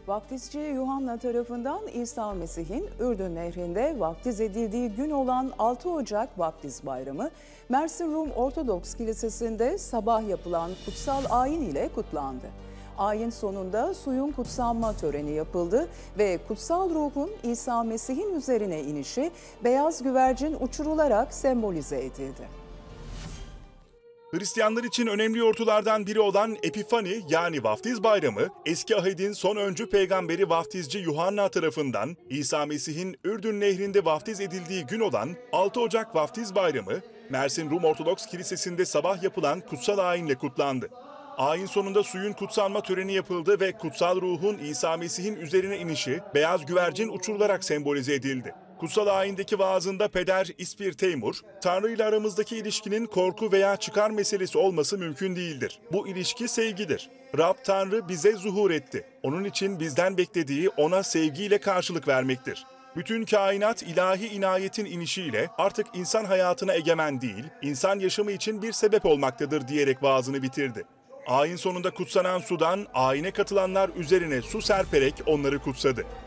Vaftizci Yuhanna tarafından İsa Mesih'in Ürdün Nehri'nde vaftiz edildiği gün olan 6 Ocak Vaftiz Bayramı, Mersin Rum Ortodoks Kilisesi'nde sabah yapılan kutsal ayin ile kutlandı. Ayin sonunda suyun kutsanma töreni yapıldı ve kutsal ruhun İsa Mesih'in üzerine inişi beyaz güvercin uçurularak sembolize edildi. Hristiyanlar için önemli yortulardan biri olan Epifani yani Vaftiz Bayramı, Eski Ahit'in son öncü peygamberi vaftizci Yuhanna tarafından İsa Mesih'in Ürdün Nehri'nde vaftiz edildiği gün olan 6 Ocak Vaftiz Bayramı, Mersin Rum Ortodoks Kilisesi'nde sabah yapılan kutsal ayinle kutlandı. Ayin sonunda suyun kutsanma töreni yapıldı ve kutsal ruhun İsa Mesih'in üzerine inişi beyaz güvercin uçurularak sembolize edildi. Kutsal ayindeki vaazında Peder İspir Teymur, Tanrı ile aramızdaki ilişkinin korku veya çıkar meselesi olması mümkün değildir. Bu ilişki sevgidir. Rab Tanrı bize zuhur etti. Onun için bizden beklediği ona sevgiyle karşılık vermektir. Bütün kainat ilahi inayetin inişiyle artık insan hayatına egemen değil, insan yaşamı için bir sebep olmaktadır diyerek vaazını bitirdi. Ayin sonunda kutsanan sudan ayine katılanlar üzerine su serperek onları kutsadı.